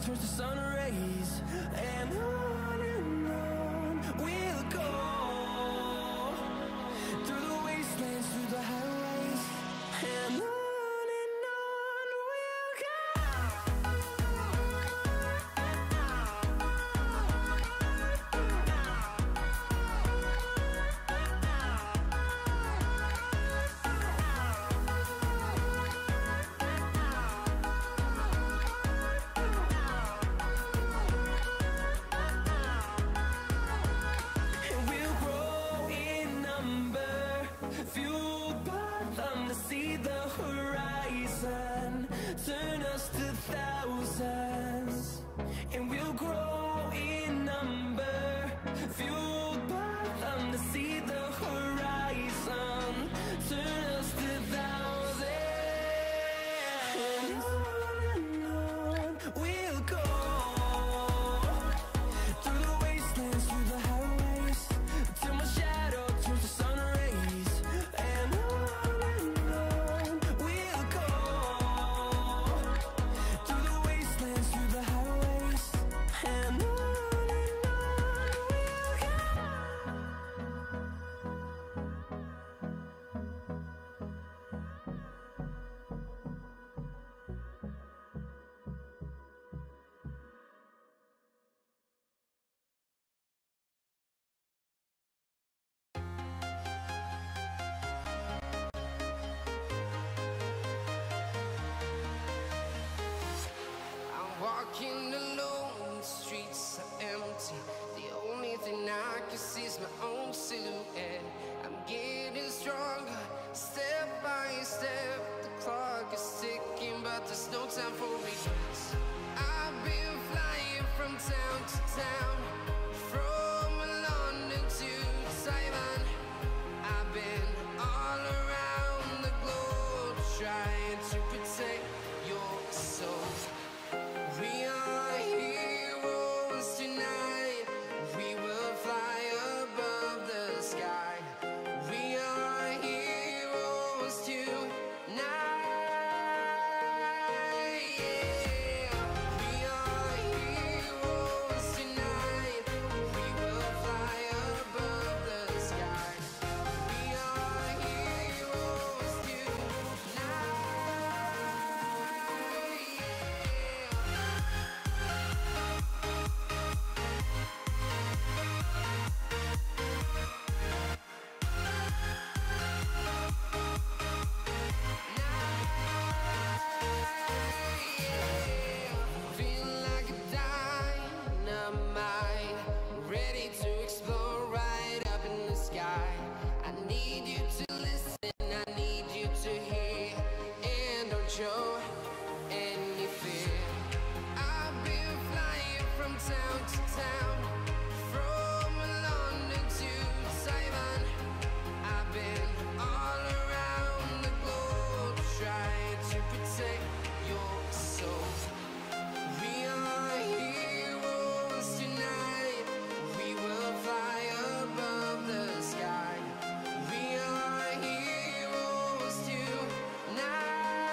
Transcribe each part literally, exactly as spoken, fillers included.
turns to sun rays, and on and on we'll go, through the wastelands, through the highways, and on. See the horizon, turn us to thousands, and we'll grow in number, fueled by them to see the horizon, turn us to thousands, and on and on we'll go, through the wastelands, through the highways, till my shadow turns to sun rays, and on. Walking alone, the streets are empty. The only thing I can see is my own silhouette. I'm getting stronger, step by step. The clock is ticking, but there's no time for regrets. I've been flying from town to town, from London to Taiwan. I've been all around the globe, trying to protect your soul. We are heroes tonight. We will fly above the sky. We are heroes tonight. Yeah. We are heroes tonight. We will fly above the sky. We are heroes tonight. Show any fear. I've been flying from town to town, from London to Taiwan. I've been all around the globe, trying to protect your soul. We are heroes tonight. We will fly above the sky. We are heroes tonight.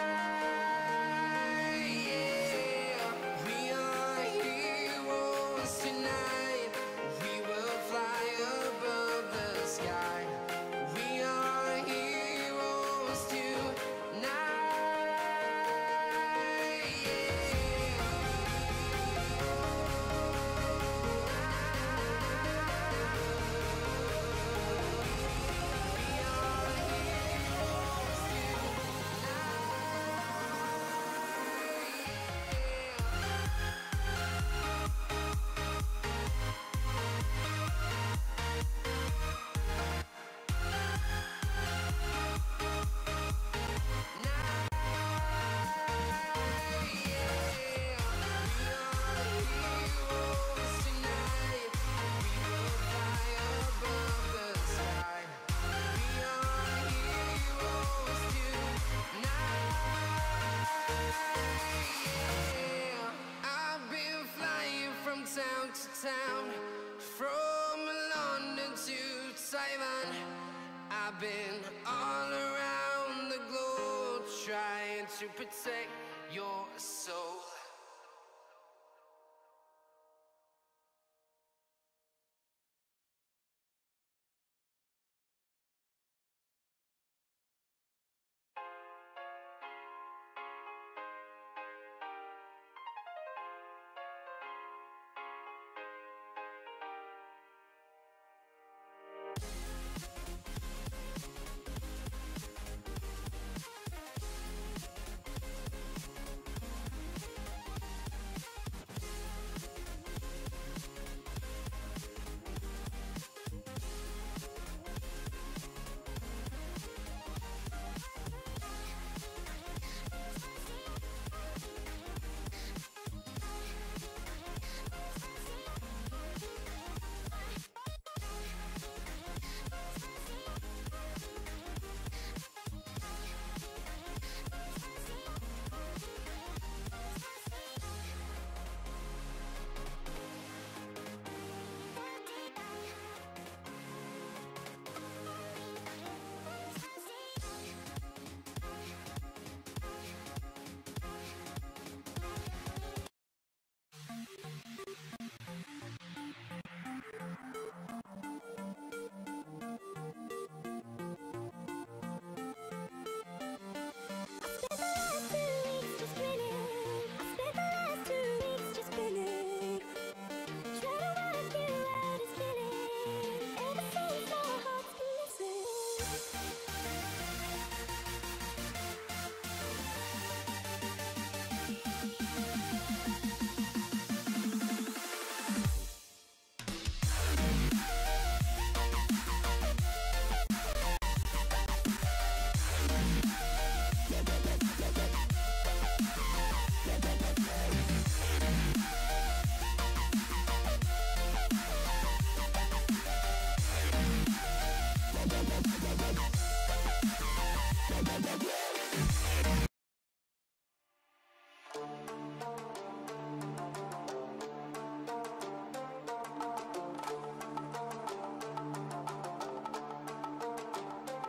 Town, from London to Taiwan. I've been all around the globe, trying to protect your soul.